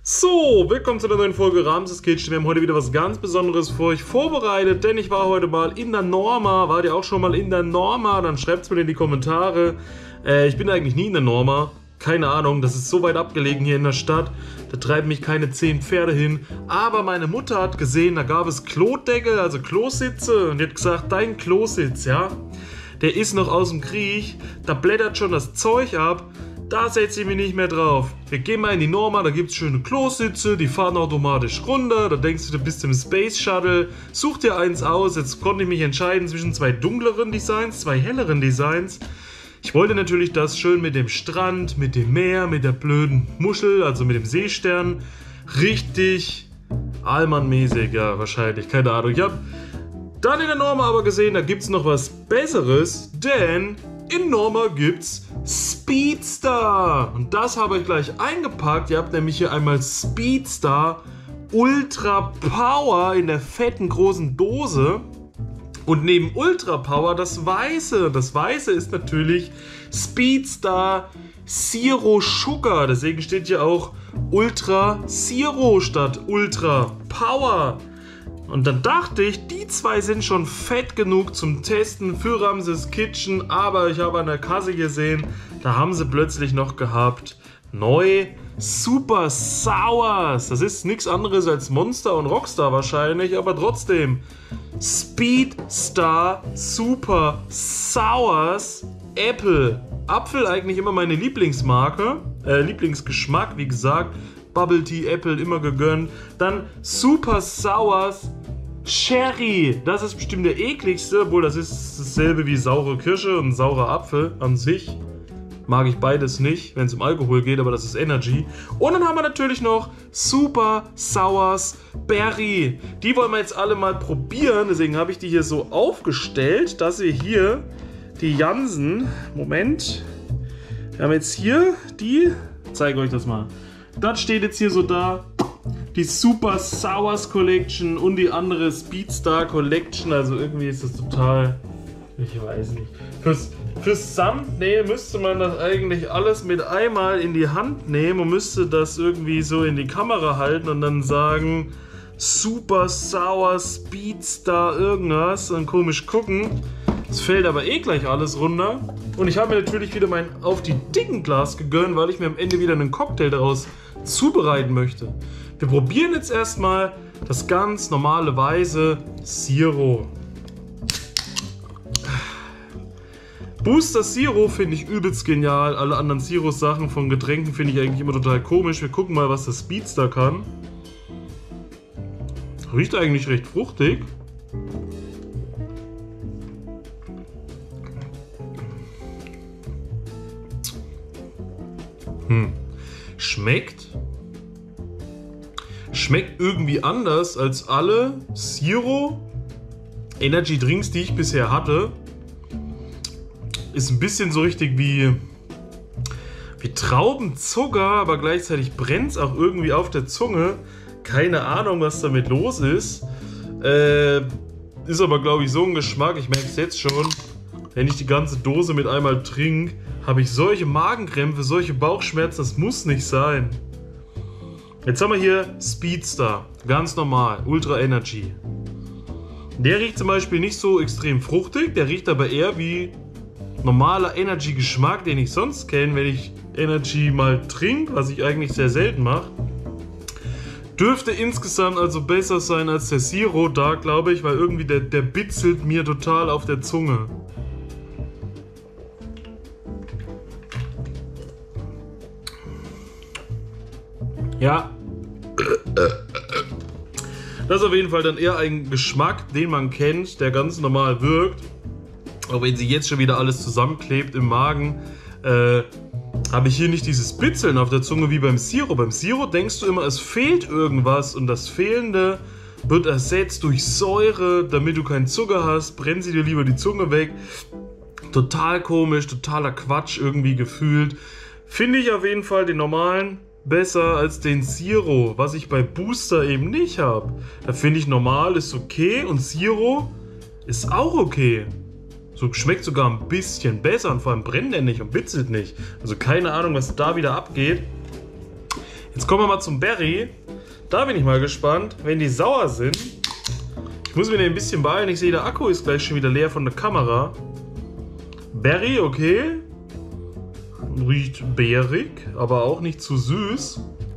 So, willkommen zu einer neuen Folge Ramses Kitchen. Wir haben heute wieder was ganz Besonderes für euch vorbereitet, denn ich war heute mal in der Norma. Wart ihr auch schon mal in der Norma? Dann schreibt es mir in die Kommentare. Ich bin eigentlich nie in der Norma. Keine Ahnung, das ist so weit abgelegen hier in der Stadt. Da treiben mich keine 10 Pferde hin. Aber meine Mutter hat gesehen, da gab es Klodeckel, also Klositze. Und die hat gesagt, dein Klositz, ja, der ist noch aus dem Krieg. Da blättert schon das Zeug ab. Da setze ich mich nicht mehr drauf. Wir gehen mal in die Norma, da gibt es schöne Klositze, die fahren automatisch runter. Da denkst du, du bist im Space Shuttle. Such dir eins aus. Jetzt konnte ich mich entscheiden zwischen zwei dunkleren Designs, zwei helleren Designs. Ich wollte natürlich das schön mit dem Strand, mit dem Meer, mit der blöden Muschel, also mit dem Seestern. Richtig Allmann-mäßig, ja, wahrscheinlich. Keine Ahnung. Ich habe dann in der Norma aber gesehen, da gibt es noch was Besseres, denn in Norma gibt's Speedstar. Und das habe ich gleich eingepackt. Ihr habt nämlich hier einmal Speedstar Ultra Power in der fetten großen Dose. Und neben Ultra Power das Weiße. Das Weiße ist natürlich Speedstar Zero Sugar. Deswegen steht hier auch Ultra Zero statt Ultra Power. Und dann dachte ich, die zwei sind schon fett genug zum Testen für Ramses Kitchen. Aber ich habe an der Kasse gesehen, da haben sie plötzlich noch gehabt neu Super Sours. Das ist nichts anderes als Monster und Rockstar wahrscheinlich, aber trotzdem. Speedstar Super Sours Apple. Apfel eigentlich immer meine Lieblingsmarke, Lieblingsgeschmack, wie gesagt. Bubble Tea, Apple, immer gegönnt. Dann Super Sours Cherry. Das ist bestimmt der ekligste, obwohl das ist dasselbe wie saure Kirsche und saurer Apfel an sich. Mag ich beides nicht, wenn es um Alkohol geht, aber das ist Energy. Und dann haben wir natürlich noch Super Sours Berry. Die wollen wir jetzt alle mal probieren. Deswegen habe ich die hier so aufgestellt, dass ihr hier die Jansen... Moment. Wir haben jetzt hier die... Ich zeige euch das mal. Das steht jetzt hier so da. Die Super Sours Collection und die andere Speedstar Collection. Also irgendwie ist das total... Ich weiß nicht. Fürs Thumbnail müsste man das eigentlich alles mit einmal in die Hand nehmen und müsste das irgendwie so in die Kamera halten und dann sagen Super Sour Speedstar irgendwas und komisch gucken. Es fällt aber eh gleich alles runter. Und ich habe mir natürlich wieder mein auf die dicken Glas gegönnt, weil ich mir am Ende wieder einen Cocktail daraus zubereiten möchte. Wir probieren jetzt erstmal das ganz normale weiße Zero. Booster Zero finde ich übelst genial. Alle anderen Zero-Sachen von Getränken finde ich eigentlich immer total komisch. Wir gucken mal, was das Speedstar kann. Riecht eigentlich recht fruchtig. Schmeckt irgendwie anders als alle Zero Energy Drinks, die ich bisher hatte. Ist ein bisschen so richtig wie Traubenzucker, aber gleichzeitig brennt es auch irgendwie auf der Zunge. Keine Ahnung, was damit los ist. Ist aber, glaube ich, so ein Geschmack. Ich merke es jetzt schon. Wenn ich die ganze Dose mit einmal trinke, habe ich solche Magenkrämpfe, solche Bauchschmerzen. Das muss nicht sein. Jetzt haben wir hier Speedstar. Ganz normal. Ultra Energy. Der riecht zum Beispiel nicht so extrem fruchtig. Der riecht aber eher wie normaler Energy-Geschmack, den ich sonst kenne, wenn ich Energy mal trinke, was ich eigentlich sehr selten mache. Dürfte insgesamt also besser sein als der Zero da, glaube ich, weil irgendwie der bitzelt mir total auf der Zunge. Ja. Das ist auf jeden Fall dann eher ein Geschmack, den man kennt, der ganz normal wirkt. Auch wenn sie jetzt schon wieder alles zusammenklebt im Magen, habe ich hier nicht dieses Bitzeln auf der Zunge wie beim Zero. Beim Zero denkst du immer, es fehlt irgendwas und das Fehlende wird ersetzt durch Säure, damit du keinen Zucker hast. Brenn sie dir lieber die Zunge weg. Total komisch, totaler Quatsch irgendwie gefühlt. Finde ich auf jeden Fall den normalen besser als den Zero, was ich bei Booster eben nicht habe. Da finde ich normal ist okay und Zero ist auch okay. So schmeckt sogar ein bisschen besser und vor allem brennt er nicht und bitzelt nicht. Also keine Ahnung, was da wieder abgeht. Jetzt kommen wir mal zum Berry. Da bin ich mal gespannt, wenn die sauer sind. Ich muss mir den ein bisschen beeilen. Ich sehe, der Akku ist gleich schon wieder leer von der Kamera. Berry, okay. Riecht beerig, aber auch nicht zu süß.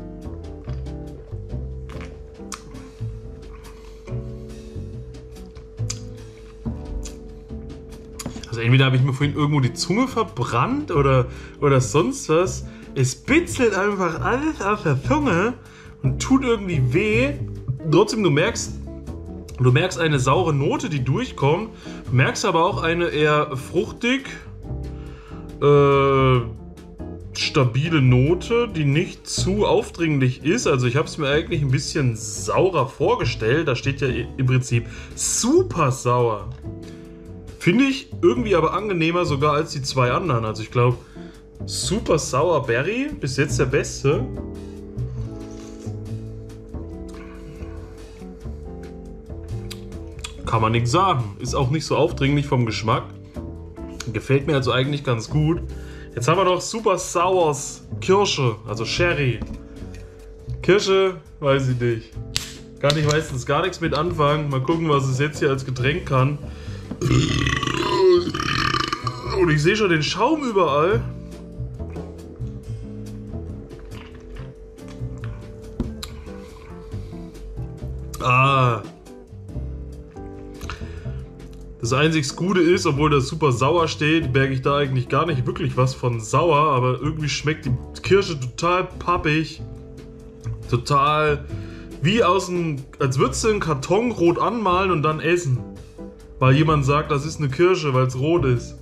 Also entweder habe ich mir vorhin irgendwo die Zunge verbrannt oder sonst was. Es bitzelt einfach alles auf der Zunge und tut irgendwie weh. Trotzdem, du merkst eine saure Note, die durchkommt. Du merkst aber auch eine eher fruchtig, stabile Note, die nicht zu aufdringlich ist. Also ich habe es mir eigentlich ein bisschen saurer vorgestellt. Da steht ja im Prinzip super sauer. Finde ich irgendwie aber angenehmer sogar als die zwei anderen. Also ich glaube, super sauer Berry, bis jetzt der beste. Kann man nichts sagen. Ist auch nicht so aufdringlich vom Geschmack. Gefällt mir also eigentlich ganz gut. Jetzt haben wir noch Super Sours Kirsche, also Sherry. Kirsche, weiß ich nicht. Kann ich meistens gar nichts mit anfangen. Mal gucken, was es jetzt hier als Getränk kann. Und ich sehe schon den Schaum überall. Ah. Das einzig Gute ist, obwohl das super sauer steht, merke ich da eigentlich gar nicht wirklich was von sauer, aber irgendwie schmeckt die Kirsche total pappig. Total wie als würdest du einen Karton rot anmalen und dann essen. Weil jemand sagt, das ist eine Kirsche, weil es rot ist.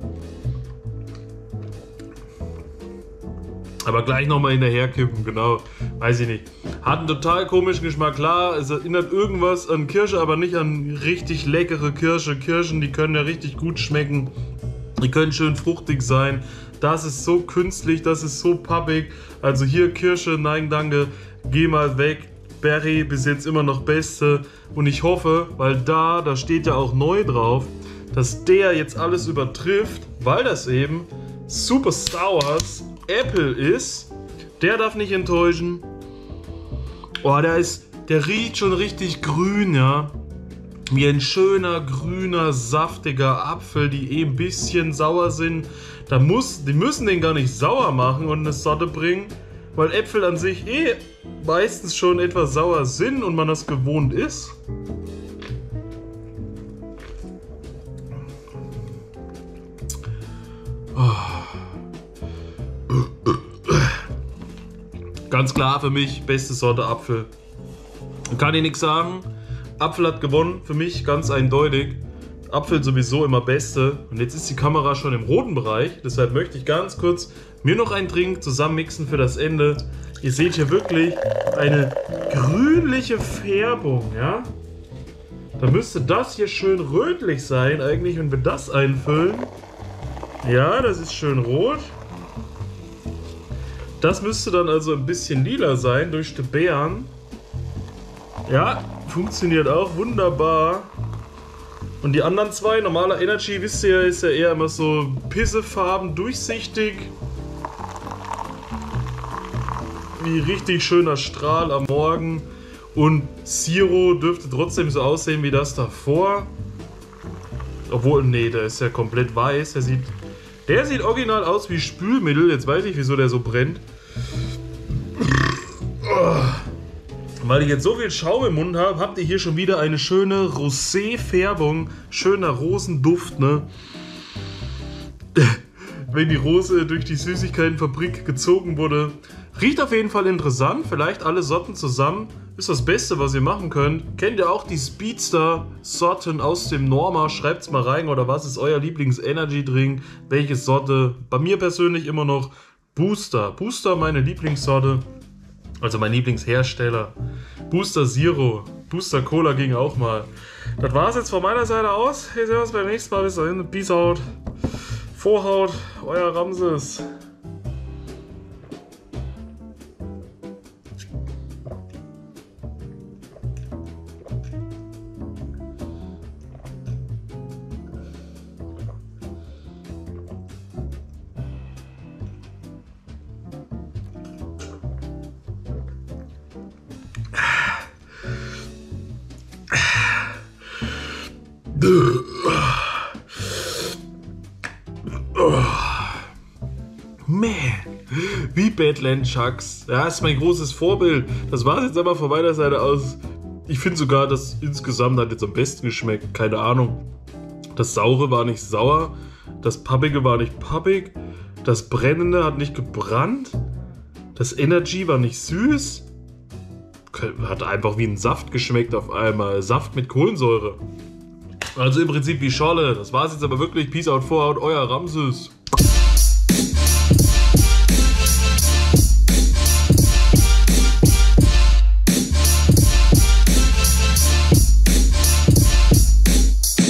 Aber gleich nochmal hinterher kippen, genau. Weiß ich nicht. Hat einen total komischen Geschmack. Klar, es erinnert irgendwas an Kirsche, aber nicht an richtig leckere Kirsche. Kirschen, die können ja richtig gut schmecken. Die können schön fruchtig sein. Das ist so künstlich, das ist so pappig. Also hier Kirsche, nein danke, geh mal weg. Berry bis jetzt immer noch beste. Und ich hoffe, weil da steht ja auch neu drauf, dass der jetzt alles übertrifft, weil das eben Super Sours Apple ist. Der darf nicht enttäuschen. Oh, der riecht schon richtig grün, ja. Wie ein schöner, grüner, saftiger Apfel, die ein bisschen sauer sind. Die müssen den gar nicht sauer machen und eine Sorte bringen, weil Äpfel an sich meistens schon etwas sauer sind und man das gewohnt ist. Ganz klar für mich, beste Sorte Apfel. Kann ich nichts sagen. Apfel hat gewonnen, für mich ganz eindeutig. Apfel sowieso immer beste. Und jetzt ist die Kamera schon im roten Bereich. Deshalb möchte ich ganz kurz mir noch einen Trink zusammenmixen für das Ende. Ihr seht hier wirklich eine grünliche Färbung, ja. Da müsste das hier schön rötlich sein eigentlich, wenn wir das einfüllen. Ja, das ist schön rot. Das müsste dann also ein bisschen lila sein durch die Beeren. Ja, funktioniert auch wunderbar. Und die anderen zwei, normaler Energy, wisst ihr, ist ja eher immer so pissefarben, durchsichtig. Wie richtig schöner Strahl am Morgen. Und Zero dürfte trotzdem so aussehen wie das davor. Obwohl, nee, der ist ja komplett weiß. Der sieht original aus wie Spülmittel. Jetzt weiß ich, wieso der so brennt. Weil ich jetzt so viel Schaum im Mund habe, habt ihr hier schon wieder eine schöne Rosé-Färbung. Schöner Rosenduft, ne? Wenn die Rose durch die Süßigkeitenfabrik gezogen wurde. Riecht auf jeden Fall interessant. Vielleicht alle Sorten zusammen. Ist das Beste, was ihr machen könnt. Kennt ihr auch die Speedster-Sorten aus dem Norma? Schreibt's mal rein. Oder was ist euer Lieblings-Energy-Drink? Welche Sorte? Bei mir persönlich immer noch Booster. Booster meine Lieblingssorte. Also mein Lieblingshersteller. Booster Zero. Booster Cola ging auch mal. Das war's jetzt von meiner Seite aus. Wir sehen uns beim nächsten Mal. Bis dahin. Peace out. Vorhaut. Euer Ramses. Man, wie Badland Chucks. Ja, ist mein großes Vorbild. Das war es jetzt aber von meiner Seite aus. Ich finde sogar, das insgesamt hat jetzt am besten geschmeckt. Keine Ahnung. Das Saure war nicht sauer. Das Pappige war nicht pappig. Das Brennende hat nicht gebrannt. Das Energy war nicht süß. Hat einfach wie ein Saft geschmeckt auf einmal. Saft mit Kohlensäure. Also im Prinzip wie Scholle. Das war's jetzt aber wirklich. Peace out, Vorhaut, euer Ramses.